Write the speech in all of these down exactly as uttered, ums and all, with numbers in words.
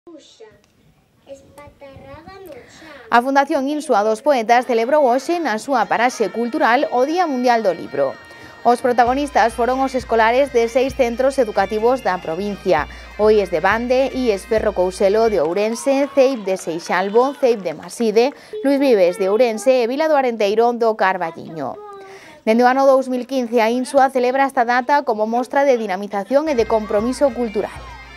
A Fundación Insua dos Poetas celebrou hoxe na súa paraxe cultural o Día Mundial do Libro. Os protagonistas foron os escolares de seis centros educativos da provincia: o I E S de Bande, I E S Ferro Couselo de Ourense, C E I P de Seixalbo, C E I P de Maside, Luís Vives de Ourense e Vila do Arenteiro do Carballiño. Dende o ano dous mil quince, a Insua celebra esta data como mostra de dinamización e de compromiso cultural.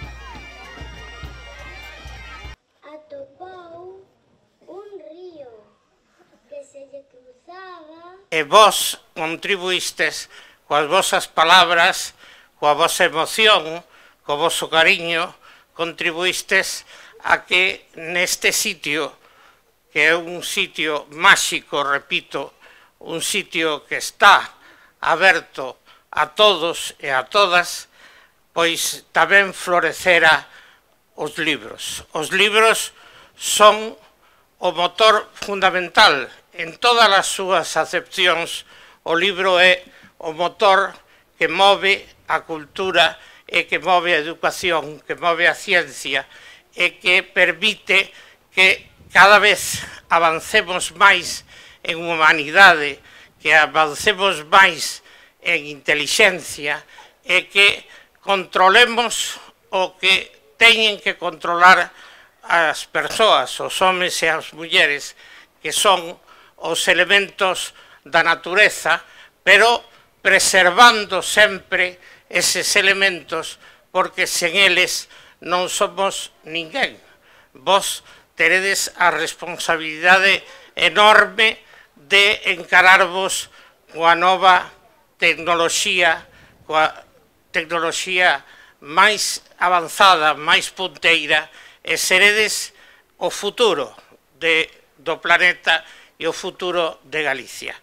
E vos contribuístes coas vosas palabras, coa vosa emoción, co voso cariño, contribuístes a que neste sitio, que é un sitio máxico, repito, un sitio que está aberto a todos e a todas, pois tamén florecera os libros. Os libros son o motor fundamental en todas as súas acepcións. O libro é o motor que move a cultura e que move a educación, que move a ciencia e que permite que cada vez avancemos máis en humanidade, que avancemos máis en intelixencia e que controlemos o que teñen que controlar as persoas, os homes e as mulleres, que son os elementos da natureza, pero preservando sempre eses elementos, porque sen eles non somos ninguén. Vos teredes a responsabilidade enorme de encararvos coa nova tecnoloxía, coa tecnoloxía máis avanzada, máis punteira, e seredes o futuro de, do planeta e o futuro de Galicia.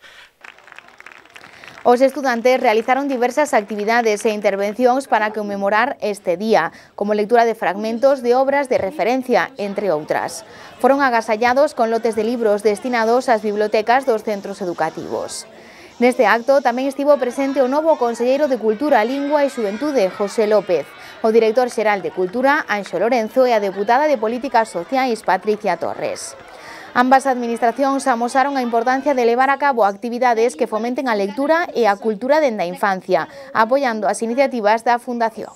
Os estudantes realizaron diversas actividades e intervencións para conmemorar este día, como lectura de fragmentos de obras de referencia, entre outras. Foron agasallados con lotes de libros destinados ás bibliotecas dos centros educativos. Neste acto tamén estivo presente o novo conselleiro de Cultura, Lingua e Xuventude, José López, o director xeral de Cultura, Anxo Lorenzo, e a deputada de Políticas Sociais, Patricia Torres. Ambas administracións amosaron a importancia de levar a cabo actividades que fomenten a lectura e a cultura dende a infancia, apoiando as iniciativas da Fundación.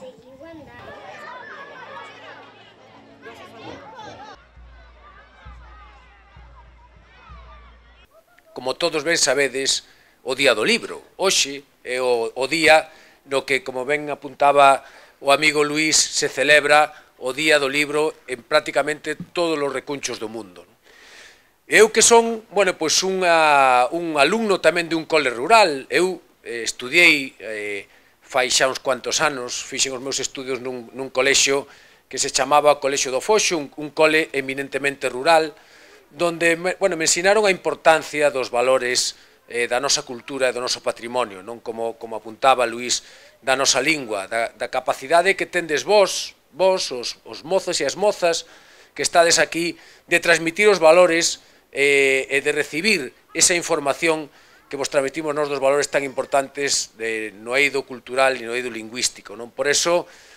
Como todos ben sabedes, o Día do Libro. Hoxe é o, o día no que, como ben apuntaba o amigo Luís, se celebra o Día do Libro en prácticamente todos os recunchos do mundo. Eu que son, bueno, pois unha, un alumno tamén de un cole rural, eu eh, estudiei eh, fai xa uns cuantos anos, fixen os meus estudios nun, nun colexio que se chamaba Colexio do Foxo, un, un cole eminentemente rural, donde, bueno, me ensinaron a importancia dos valores eh, da nosa cultura e do noso patrimonio, non como, como apuntaba Luís, da nosa lingua, da, da capacidade que tendes vos, vos, os, os mozos e as mozas, que estades aquí, de transmitir os valores e eh, de recibir esa información que vos transmitimos nos dos valores tan importantes de, no eido cultural e no eido lingüístico, non? Por eso,